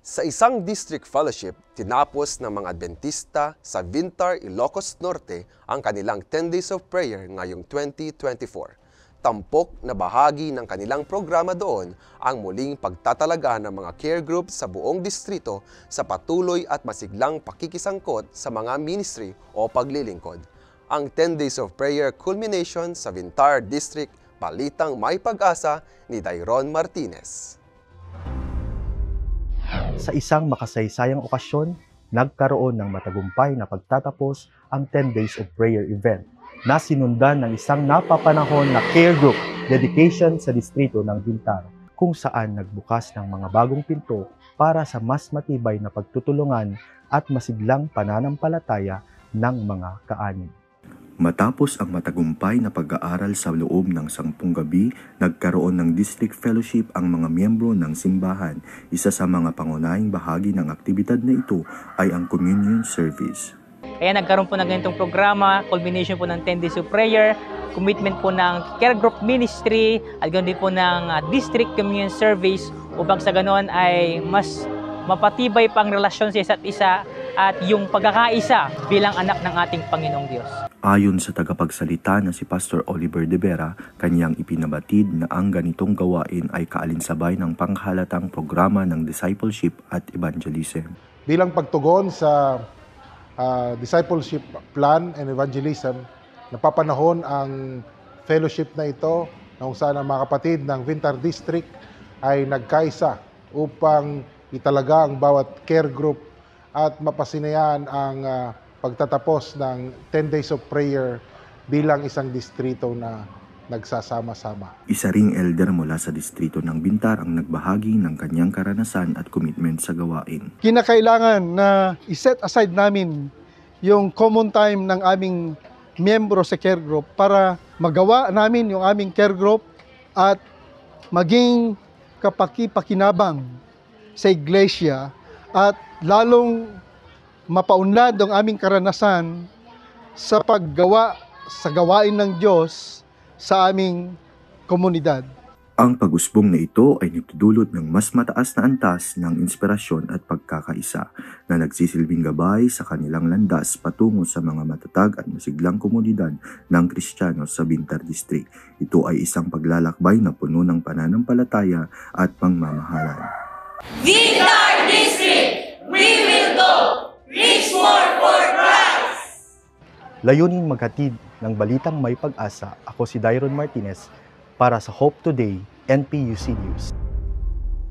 Sa isang district fellowship, tinapos ng mga Adventista sa Vintar, Ilocos Norte ang kanilang 10 Days of Prayer ngayong 2024. Tampok na bahagi ng kanilang programa doon ang muling pagtatalaga ng mga care groups sa buong distrito sa patuloy at masiglang pakikisangkot sa mga ministry o paglilingkod. Ang 10 Days of Prayer culmination sa Vintar District, balitang may pag-asa ni Dairon Martinez. Sa isang makasaysayang okasyon, nagkaroon ng matagumpay na pagtatapos ang 10 Days of Prayer event na sinundan ng isang napapanahon na care group dedication sa distrito ng Vintar, kung saan nagbukas ng mga bagong pinto para sa mas matibay na pagtutulungan at masiglang pananampalataya ng mga kaanib. Matapos ang matagumpay na pag-aaral sa loob ng 10 gabi, nagkaroon ng district fellowship ang mga miyembro ng simbahan. Isa sa mga pangunahing bahagi ng aktibidad na ito ay ang communion service. Kaya nagkaroon po ng ganitong programa, culmination po ng 10 Days of Prayer, commitment po ng care group ministry, at ganoon din po ng district communion service upang sa ganoon ay mas mapatibay pa ang relasyon sa isa't isa at yung pagkakaisa bilang anak ng ating Panginoong Diyos. Ayon sa tagapagsalita na si Pastor Oliver De Vera, kanyang ipinabatid na ang ganitong gawain ay kaalinsabay ng panghalatang programa ng discipleship at evangelism. Bilang pagtugon sa discipleship plan and evangelism, napapanahon ang fellowship na ito na kung saan ang mga kapatid ng Vintar District ay nagkaisa upang italaga ang bawat care group at mapasinayan ang pagtatapos ng 10 Days of Prayer bilang isang distrito na nagsasama-sama. Isa ring elder mula sa distrito ng Vintar ang nagbahagi ng kanyang karanasan at commitment sa gawain. Kinakailangan na iset aside namin yung common time ng aming miyembro sa care group para magawa namin yung aming care group at maging kapaki-pakinabang sa iglesia at lalong mapaunlad ang aming karanasan sa paggawa sa gawain ng Diyos sa aming komunidad. Ang pag-usbong na ito ay nagdudulot ng mas mataas na antas ng inspirasyon at pagkakaisa na nagsisilbing gabay sa kanilang landas patungo sa mga matatag at masiglang komunidad ng Kristiyano sa Vintar District. Ito ay isang paglalakbay na puno ng pananampalataya at pangmamahalan. Vintar District, we will go! Reach more for Christ! Layunin maghatid ng balitang may pag-asa, ako si Dairon Martinez para sa Hope Today, NPUC News.